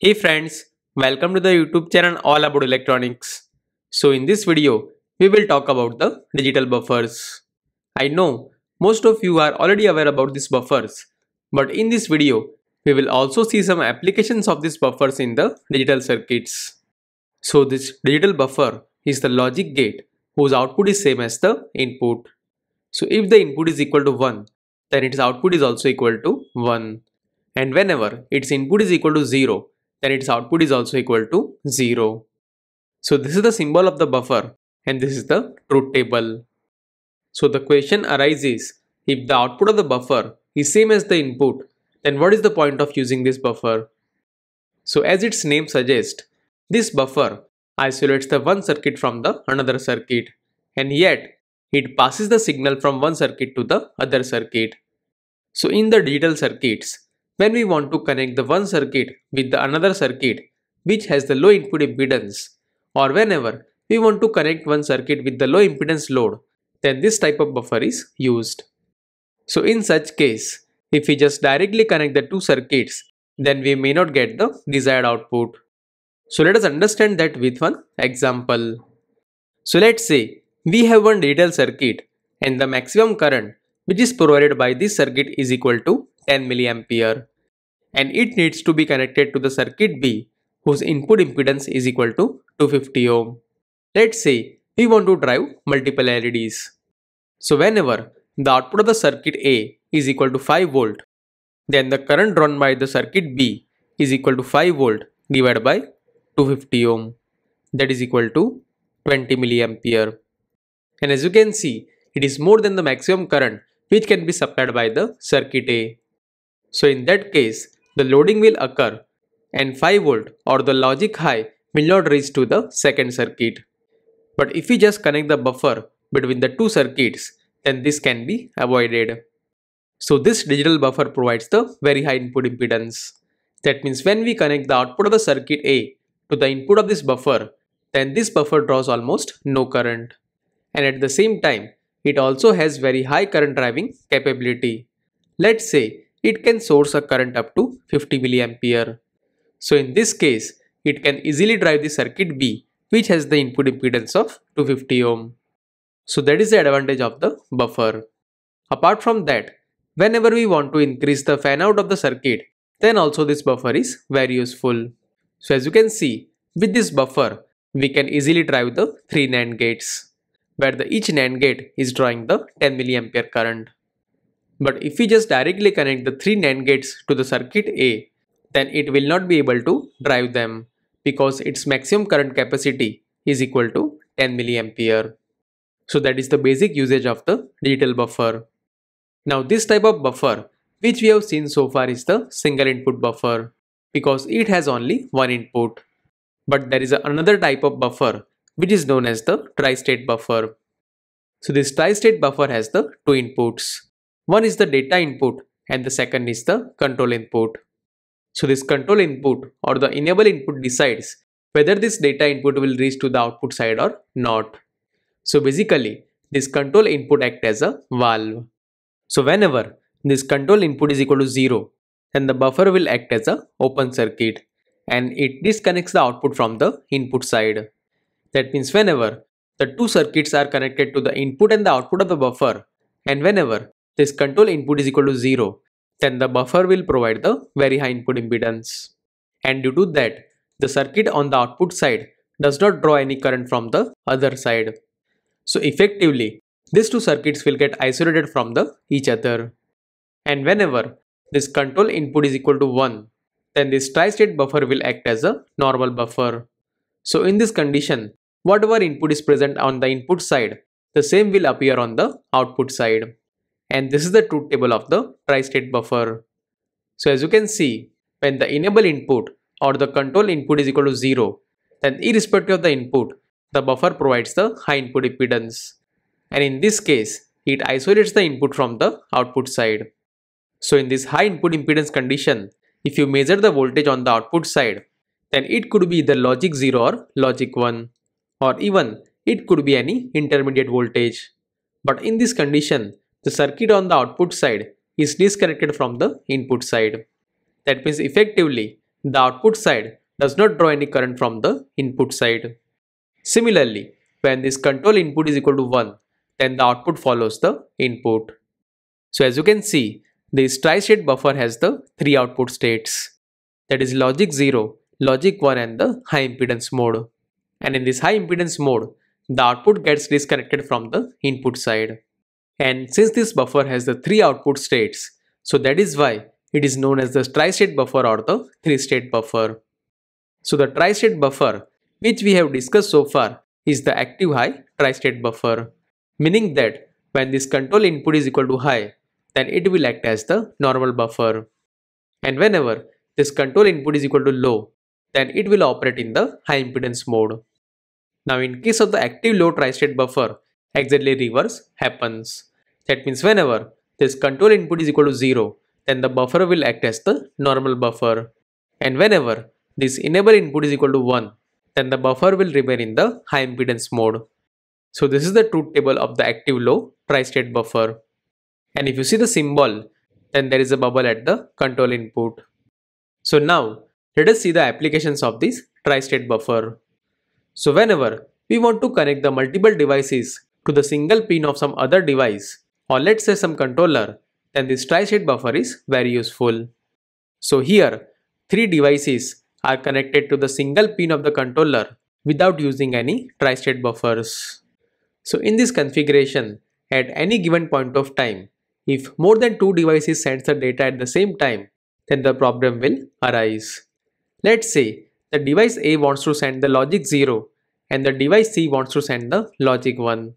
Hey friends, welcome to the YouTube channel all about electronics. So in this video, we will talk about the digital buffers. I know most of you are already aware about these buffers, but in this video, we will also see some applications of these buffers in the digital circuits. So this digital buffer is the logic gate whose output is same as the input. So if the input is equal to 1, then its output is also equal to 1. And whenever its input is equal to 0, then its output is also equal to 0. So this is the symbol of the buffer and this is the truth table. So the question arises, if the output of the buffer is same as the input, then what is the point of using this buffer? So as its name suggests, this buffer isolates the one circuit from the another circuit, and yet it passes the signal from one circuit to the other circuit. So in the digital circuits, when we want to connect the one circuit with the another circuit which has the low input impedance, or whenever we want to connect one circuit with the low impedance load, then this type of buffer is used. So in such case, if we just directly connect the two circuits, then we may not get the desired output. So let us understand that with one example. So let's say we have one digital circuit and the maximum current which is provided by this circuit is equal to 10 milliampere, and it needs to be connected to the circuit B whose input impedance is equal to 250 ohm. Let's say we want to drive multiple LEDs. So whenever the output of the circuit A is equal to 5 volt, then the current drawn by the circuit B is equal to 5 volt divided by 250 ohm, that is equal to 20 milliampere. And as you can see, it is more than the maximum current which can be supplied by the circuit A. So in that case, the loading will occur and 5 volt or the logic high will not reach to the second circuit. But if we just connect the buffer between the two circuits, then this can be avoided. So this digital buffer provides the very high input impedance. That means when we connect the output of the circuit A to the input of this buffer, then this buffer draws almost no current. And at the same time, it also has very high current driving capability. Let's say it can source a current up to 50 milliampere. So in this case, it can easily drive the circuit B which has the input impedance of 250 ohm. So that is the advantage of the buffer. Apart from that, whenever we want to increase the fan out of the circuit, then also this buffer is very useful. So as you can see, with this buffer, we can easily drive the 3 NAND gates, where each NAND gate is drawing the 10 milliampere current. But if we just directly connect the 3 NAND gates to the circuit A, then it will not be able to drive them because its maximum current capacity is equal to 10 milliampere. So that is the basic usage of the digital buffer. Now this type of buffer which we have seen so far is the single input buffer because it has only one input. But there is another type of buffer which is known as the tri-state buffer. So this tri-state buffer has the two inputs. One is the data input and the second is the control input. So this control input or the enable input decides whether this data input will reach to the output side or not. So basically this control input acts as a valve. So whenever this control input is equal to 0, then the buffer will act as a open circuit and it disconnects the output from the input side. That means whenever the two circuits are connected to the input and the output of the buffer, and whenever this control input is equal to 0, then the buffer will provide the very high input impedance. And due to that, the circuit on the output side does not draw any current from the other side. So effectively, these two circuits will get isolated from each other. And whenever this control input is equal to 1, then this tri-state buffer will act as a normal buffer. So in this condition, whatever input is present on the input side, the same will appear on the output side. And this is the truth table of the tri-state buffer. So as you can see, when the enable input or the control input is equal to 0, then irrespective of the input, the buffer provides the high input impedance. And in this case, it isolates the input from the output side. So in this high input impedance condition, if you measure the voltage on the output side, then it could be either logic 0 or logic 1, or even it could be any intermediate voltage. But in this condition, the circuit on the output side is disconnected from the input side. That means effectively, the output side does not draw any current from the input side. Similarly, when this control input is equal to 1, then the output follows the input. So as you can see, this tri-state buffer has the three output states, that is logic 0, logic 1 and the high impedance mode. And in this high impedance mode, the output gets disconnected from the input side. And since this buffer has the three output states, so that is why it is known as the tri-state buffer or the three-state buffer. So the tri-state buffer which we have discussed so far is the active high tri-state buffer, meaning that when this control input is equal to high, then it will act as the normal buffer. And whenever this control input is equal to low, then it will operate in the high impedance mode. Now in case of the active low tri-state buffer, exactly reverse happens. That means whenever this control input is equal to 0, then the buffer will act as the normal buffer. And whenever this enable input is equal to 1, then the buffer will remain in the high impedance mode. So this is the truth table of the active low tri-state buffer. And if you see the symbol, then there is a bubble at the control input. So now let us see the applications of this tri-state buffer. So whenever we want to connect the multiple devices to the single pin of some other device, or let's say some controller, then this tri-state buffer is very useful. So here, three devices are connected to the single pin of the controller without using any tri-state buffers. So in this configuration, at any given point of time, if more than two devices send the data at the same time, then the problem will arise. Let's say the device A wants to send the logic 0 and the device C wants to send the logic 1.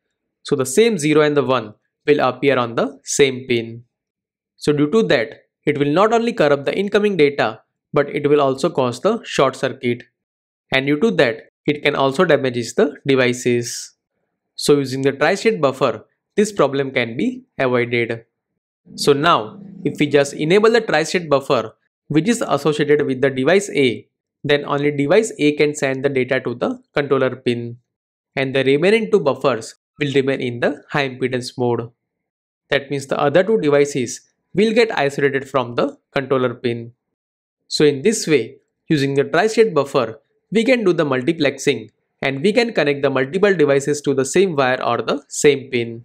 So the same 0 and the 1 will appear on the same pin. So due to that, it will not only corrupt the incoming data, but it will also cause the short circuit. And due to that, it can also damage the devices. So using the tri-state buffer, this problem can be avoided. So now, if we just enable the tri-state buffer, which is associated with the device A, then only device A can send the data to the controller pin. And the remaining two buffers will remain in the high impedance mode. That means the other two devices will get isolated from the controller pin. So in this way, using the tri-state buffer, we can do the multiplexing and we can connect the multiple devices to the same wire or the same pin.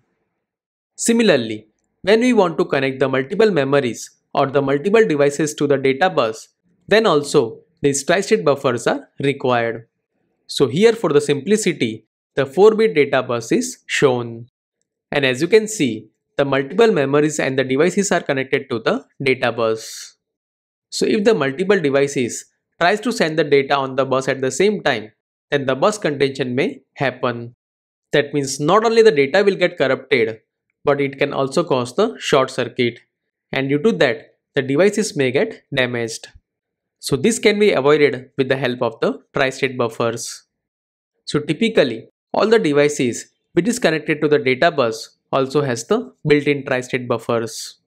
Similarly, when we want to connect the multiple memories or the multiple devices to the data bus, then also these tri-state buffers are required. So here for the simplicity, the 4-bit data bus is shown. And as you can see, the multiple memories and the devices are connected to the data bus. So if the multiple devices tries to send the data on the bus at the same time, then the bus contention may happen. That means not only the data will get corrupted, but it can also cause the short circuit. And due to that, the devices may get damaged. So this can be avoided with the help of the tri-state buffers. So typically, all the devices which is connected to the data bus also has the built-in tri-state buffers.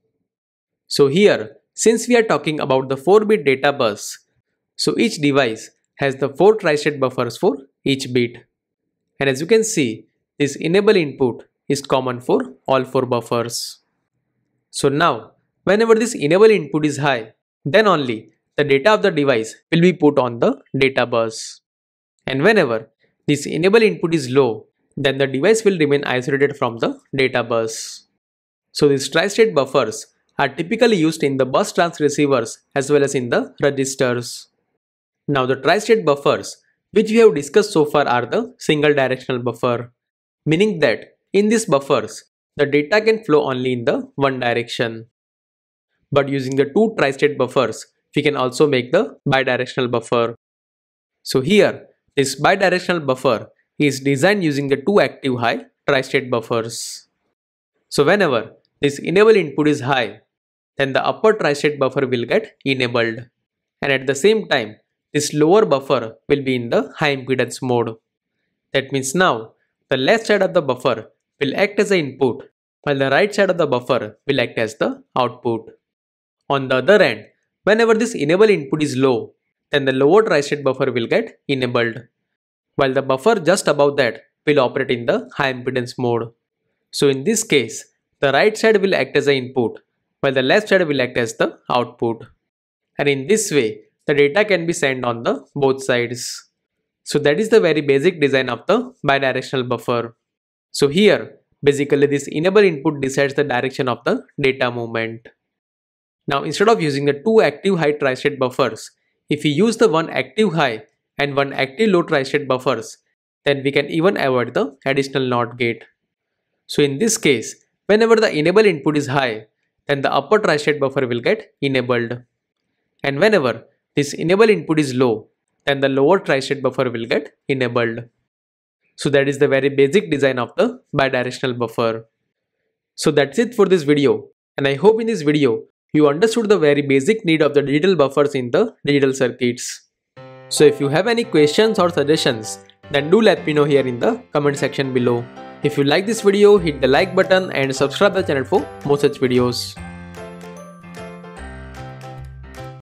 So here, since we are talking about the 4-bit data bus, so each device has the 4 tri-state buffers for each bit. And as you can see, this enable input is common for all 4 buffers. So now, whenever this enable input is high, then only the data of the device will be put on the data bus. And whenever this enable input is low, then the device will remain isolated from the data bus. So these tri-state buffers are typically used in the bus transceivers as well as in the registers. Now the tri-state buffers which we have discussed so far are the single directional buffer, meaning that in these buffers, the data can flow only in the one direction. But using the 2 tri-state buffers, we can also make the bidirectional buffer. So here, this bidirectional buffer is designed using the 2 active high tri-state buffers. So whenever this enable input is high, then the upper tri-state buffer will get enabled. And at the same time, this lower buffer will be in the high impedance mode. That means now, the left side of the buffer will act as the input, while the right side of the buffer will act as the output. On the other hand, whenever this enable input is low, then the lower tri-state buffer will get enabled, while the buffer just above that will operate in the high impedance mode. So in this case, the right side will act as the input, while the left side will act as the output. And in this way, the data can be sent on the both sides. So that is the very basic design of the bidirectional buffer. So here, basically this enable input decides the direction of the data movement. Now instead of using the two active high tri-state buffers, if we use the one active high and one active low tri-state buffers, then we can even avoid the additional NOT gate. So in this case, whenever the enable input is high, then the upper tri-state buffer will get enabled. And whenever this enable input is low, then the lower tri-state buffer will get enabled. So that is the very basic design of the bidirectional buffer. So that's it for this video, and I hope in this video you understood the very basic need of the digital buffers in the digital circuits. So if you have any questions or suggestions, then do let me know here in the comment section below. If you like this video, hit the like button and subscribe the channel for more such videos.